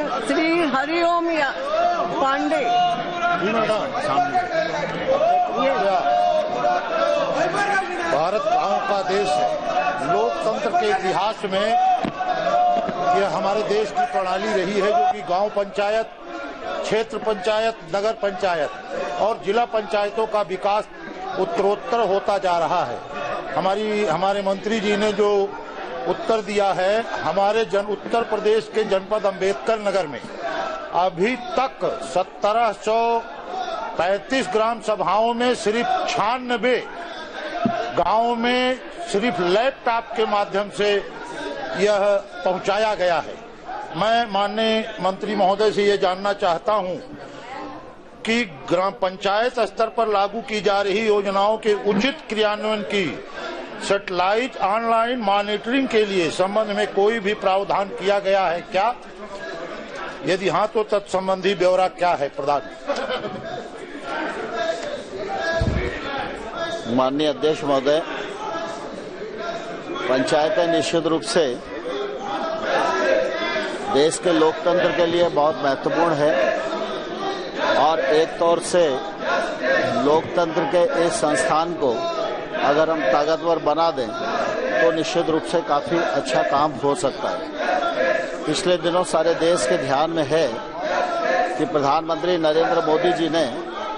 श्री हरिओम पांडे। भारत गांव का देश है। लोकतंत्र के इतिहास में यह हमारे देश की प्रणाली रही है, जो कि गांव पंचायत, क्षेत्र पंचायत, नगर पंचायत और जिला पंचायतों का विकास उत्तरोत्तर होता जा रहा है। हमारे मंत्री जी ने जो उत्तर दिया है, हमारे उत्तर प्रदेश के जनपद अम्बेडकर नगर में अभी तक 1735 ग्राम सभाओं में सिर्फ 96 गांव में सिर्फ लैपटॉप के माध्यम से यह पहुंचाया गया है। मैं माननीय मंत्री महोदय से ये जानना चाहता हूं कि ग्राम पंचायत स्तर पर लागू की जा रही योजनाओं के उचित क्रियान्वयन की सैटेलाइट ऑनलाइन मॉनिटरिंग के लिए संबंध में कोई भी प्रावधान किया गया है क्या? यदि हाँ तो तत्संबंधी ब्यौरा क्या है? प्रधान। माननीय अध्यक्ष महोदय, पंचायतें निश्चित रूप से देश के लोकतंत्र के लिए बहुत महत्वपूर्ण है और एक तौर से लोकतंत्र के इस संस्थान को अगर हम ताकतवर बना दें तो निश्चित रूप से काफी अच्छा काम हो सकता है। पिछले दिनों सारे देश के ध्यान में है कि प्रधानमंत्री नरेंद्र मोदी जी ने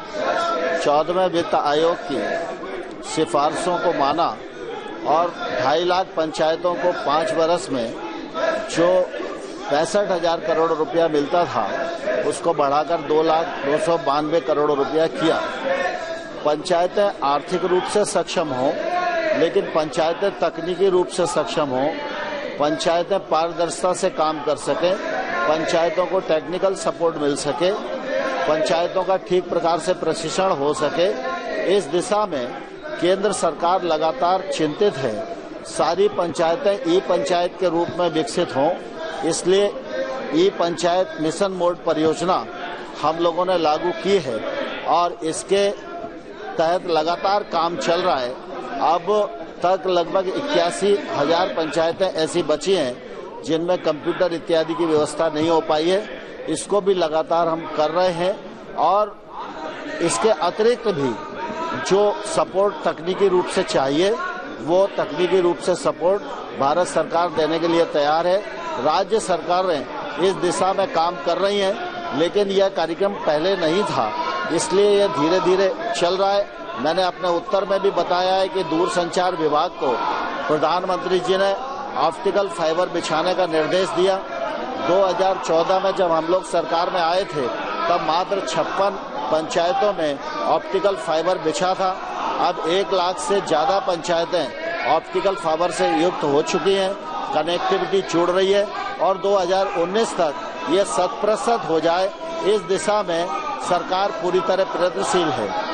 14वें वित्त आयोग की सिफारिशों को माना और 2.5 लाख पंचायतों को 5 वर्ष में जो 65,000 करोड़ रुपया मिलता था उसको बढ़ाकर 2,292 करोड़ रुपया किया। पंचायतें आर्थिक रूप से सक्षम हों, लेकिन पंचायतें तकनीकी रूप से सक्षम हों, पंचायतें पारदर्शिता से काम कर सकें, पंचायतों को टेक्निकल सपोर्ट मिल सके, पंचायतों का ठीक प्रकार से प्रशिक्षण हो सके, इस दिशा में केंद्र सरकार लगातार चिंतित है। सारी पंचायतें ई पंचायत के रूप में विकसित हों, इसलिए ई पंचायत मिशन मोड परियोजना हम लोगों ने लागू की है और इसके तहत लगातार काम चल रहा है। अब तक लगभग 81,000 पंचायतें ऐसी बची हैं जिनमें कंप्यूटर इत्यादि की व्यवस्था नहीं हो पाई है। इसको भी लगातार हम कर रहे हैं और इसके अतिरिक्त भी जो सपोर्ट तकनीकी रूप से चाहिए वो तकनीकी रूप से सपोर्ट भारत सरकार देने के लिए तैयार है। राज्य सरकारें इस दिशा में काम कर रही हैं, लेकिन यह कार्यक्रम पहले नहीं था, इसलिए यह धीरे धीरे चल रहा है। मैंने अपने उत्तर में भी बताया है कि दूरसंचार विभाग को प्रधानमंत्री जी ने ऑप्टिकल फाइबर बिछाने का निर्देश दिया। 2014 में जब हम लोग सरकार में आए थे तब मात्र 56 पंचायतों में ऑप्टिकल फाइबर बिछा था। अब 1 लाख से ज्यादा पंचायतें ऑप्टिकल फाइबर से युक्त हो चुकी हैं, कनेक्टिविटी जुड़ रही है और 2019 तक ये 100% हो जाए, इस दिशा में सरकार पूरी तरह प्रयत्नशील है।